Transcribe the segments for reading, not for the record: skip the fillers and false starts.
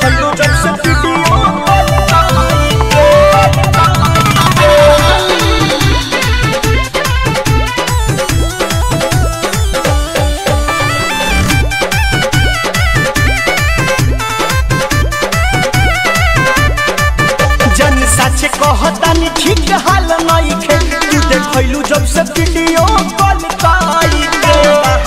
देखलू जब से वीडियो जन सच कहतानी ठीक हाल नहीं खे तू देखलू जब से वीडियो कॉल काई के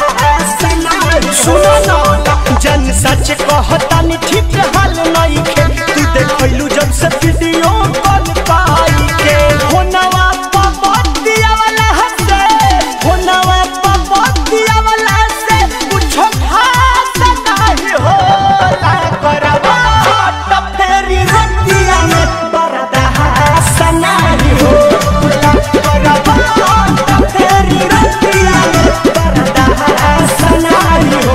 सुनो ना जन सच कहतानी ठीक हाल नहीं खे तू देखलू जब से वीडियो कॉल काई के होनवा पपतिया वाला हसे होनवा पपतिया वाला से कुछ खास नहीं होला करवा त फेरी रतिया में बरदा हसना हो करवा त फेरी रतिया में बरदा हसना हो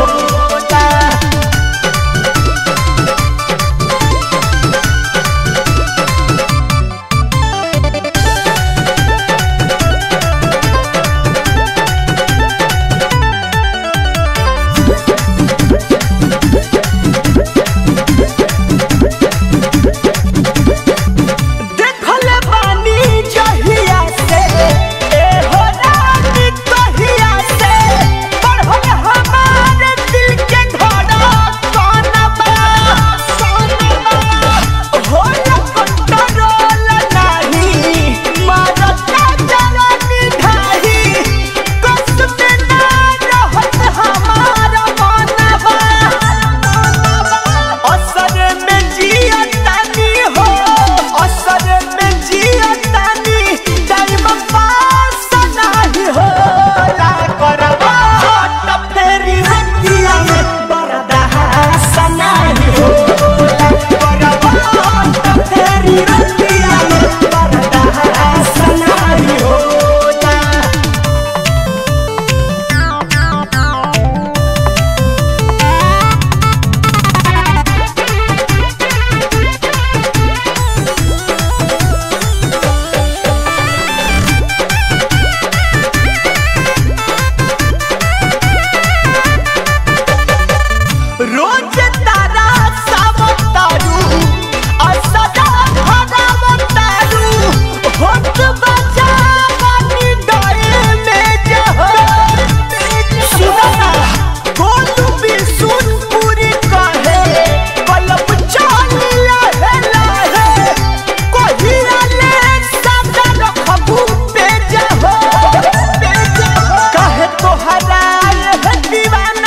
रोज तारा सावतारू असदा भरावतारू होत बजा पानी डोए में जहर सुना गोलू भी सुन पूरी कहे कलब चल लहे लहे कोहिरा ले सदा रखबू पे जहर कहे तोहरा ये दीवाना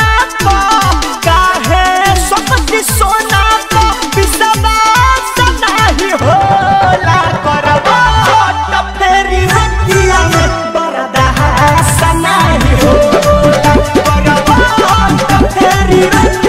सोना को विश्वास नहीं होला करवा त फेरी रतिया में बरदा हसना होला करवा त फेरी